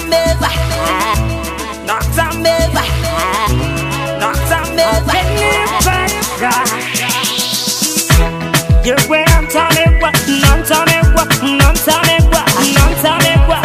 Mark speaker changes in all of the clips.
Speaker 1: Nantamegwa, Nantamegwa, Nantamegwa. You wear Nantamegwa, Nantamegwa, Nantamegwa, Nantamegwa.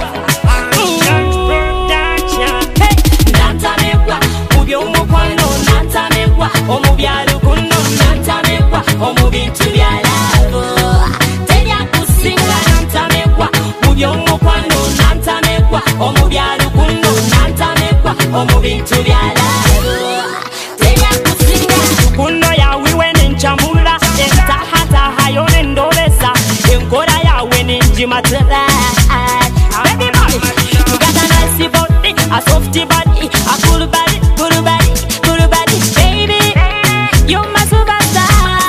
Speaker 1: Nantamegwa, mubyomukwano Nantamegwa, omubyalo kuno Nantamegwa, omubintu byalabo. Terya kusinga Nantamegwa, mubyomukwano Nantamegwa, omubyalo kuno Nantamegwa, omubintu byalabo. Terya kusinga kuno yawiwe nenchamula, entahataha yone ndolesa, enkora yawe nenjimatera. Baby boy, you got a nice body, a softy body, a cool body, cool body, cool body. Baby, you're my superstar.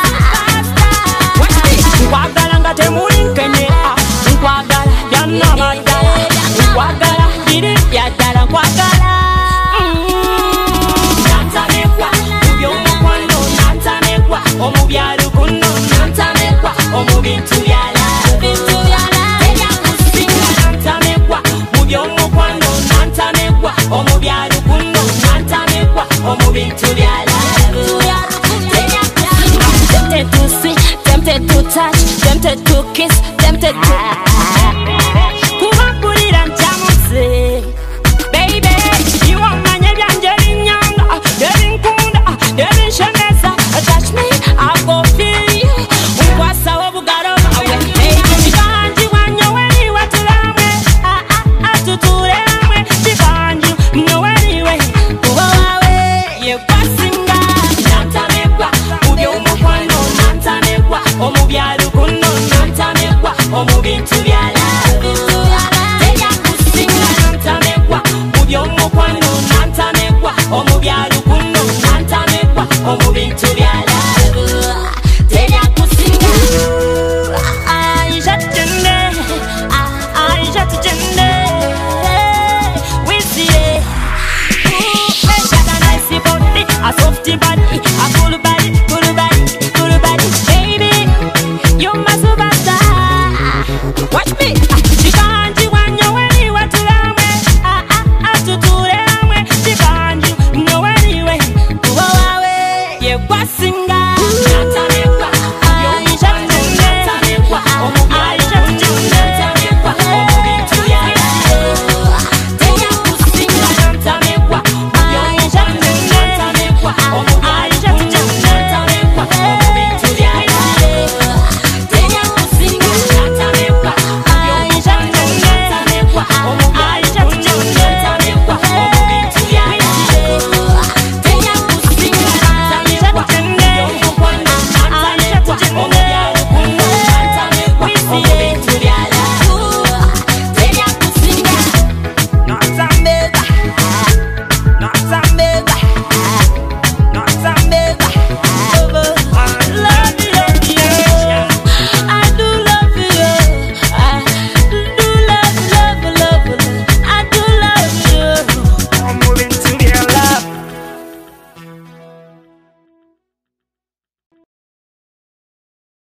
Speaker 1: Nkwagala nga temulinkene, nkwagala byonna magala, nkwagala biri byaddala nkwagala. Nantamegwa, mubyomukwano Nantamegwa, omubyalo kuno Nantamegwa, omubintu byalabo. Terya kusinga Nantamegwa, mubyomukwano Nantamegwa, omubyalo kuno Nantamegwa, omubintu byalabo.